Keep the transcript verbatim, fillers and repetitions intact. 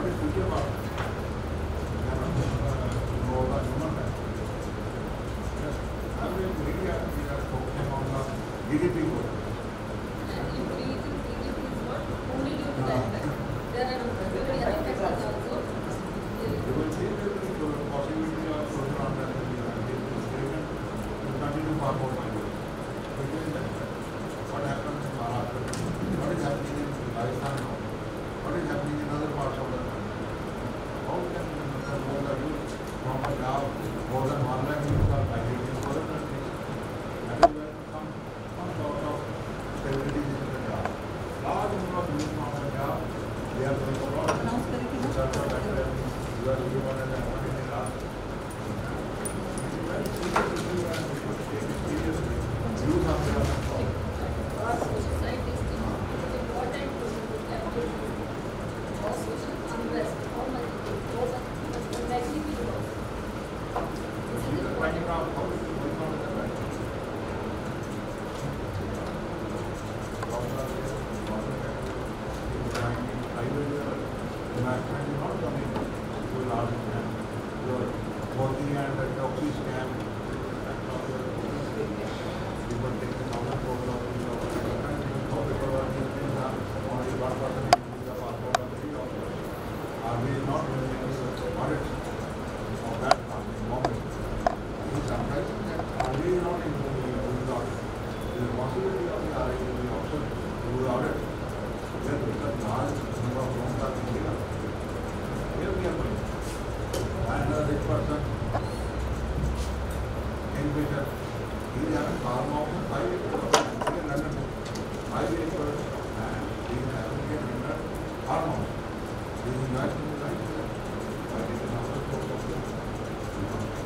is future about it? You know, the human right. Yes. I'm very really happy we are focusing on the D D P growth. And increasing D D P is not only due to that. There are very other factors also. You will see there is a possibility of social unrest in the state will continue for more time. What happens in Maharashtra? What is happening in Rajasthan now? What is happening in other parts of the country? How can more the youth from Punjab, more than one lakh youth are migrating to other countries? That is where some, some sort of stability is in Punjab. Large number of youth from Punjab, they are going abroad. Research or better, you are looking for an appointment in last. It is very serious issue and we should take it seriously. Youth are there. Our society is important to capture or social unrest, how much goes up, the magnitude of. This is important. How is it going on in the right? Investment is not coming to a large extent. Your Modi and the Toxi scam, people take the thousand crores of the government, no people are these things are only one person is using the passport of the doctor. Are we not doing any audits of that moment? It is surprising that are we not doing the audit? The responsibility of the R I to be also to do the audit. Then because large number of loans are being given. Here we are going. And the rich person in Peter, he is having farm of five acres in London. Five acres and he is having a hundred farm house. He is investing in the right. But it is not a source of